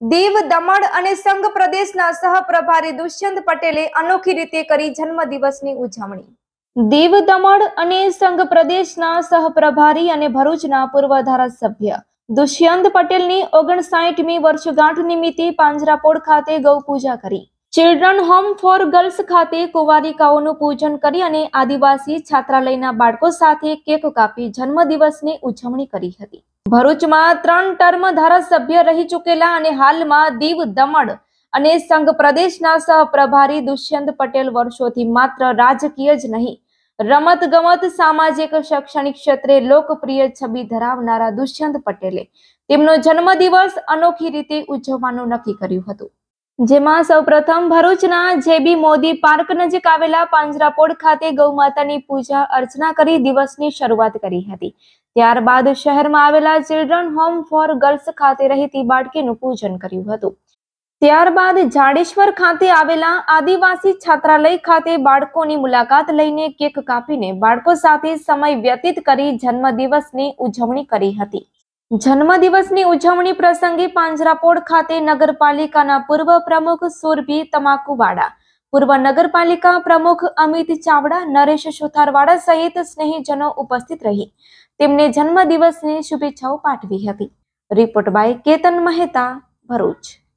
દીવ, દમણ અને સંઘ પ્રદેશના સહપ્રભારી દુષ્યંત પટેલે અનોખી રીતે કરી જન્મદિવસની ઉજવણી। દીવ, દમણ અને સંઘ પ્રદેશના સહપ્રભારી અને ભરૂચના પૂર્વ ધારાસભ્ય દુષ્યંત પટેલની 59મી વર્ષગાંઠ નિમિત્તે પાંજરાપોળ ખાતે ગૌપૂજા કરી। ચિલ્ડ્રન હોમ ફોર ગર્લ્સ ખાતે કુંવારિકાઓનું પૂજન કરી અને આદિવાસી છાત્રાલયના બાળકો સાથે કેક કાપી જન્મદિવસની ઉજવણી કરી હતી। ભરૂચમાં 3 ટર્મ ધારાસભ્ય રહી ચૂકેલા અને હાલમાં દીવ, દમણ અને સંઘ પ્રદેશના સહપ્રભારી દુષ્યંત પટેલ વર્ષોથી માત્ર રાજકીય જ નહીં, રમત-ગમત, સામાજિક, શૈક્ષણિક ક્ષેત્રે લોકપ્રિય છબી ધરાવનારા દુષ્યંત પટેલે તેમનો જન્મદિવસ અનોખી રીતે ઉજવવાનું નક્કી કર્યું હતું, જેમાં સૌપ્રથમ ભરૂચના જેબી મોદી પાર્ક નજીક આવેલા પાંજરાપોળ ખાતે ગૌમાતાની પૂજા અર્ચના કરી દિવસની શરૂઆત કરી હતી। ત્યારબાદ શહેરમાં આવેલા ચિલ્ડ્રન હોમ ફોર ગર્લ્સ ખાતે રહેતી બાળકીનું પૂજન કર્યું હતું। ત્યારબાદ જાડેશ્વર ખાતે આવેલા આદિવાસી છાત્રાલય ખાતે બાળકોની મુલાકાત લઈને કેક કાપીને બાળકો સાથે સમય વ્યતીત કરી જન્મદિવસની ઉજવણી કરી હતી। જન્મદિવસની ઉજવણી પ્રસંગે પાંજરાપોળ ખાતે નગરપાલિકાના પૂર્વ પ્રમુખ સુરભી તમાકુવાડા, પૂર્વ નગરપાલિકા પ્રમુખ અમિત ચાવડા, નરેશ સુથારવાડા સહિત સ્નેહીજનો ઉપસ્થિત રહી તેમને જન્મદિવસની શુભેચ્છાઓ પાઠવી હતી। Report by Ketan Mehta, Bharuch.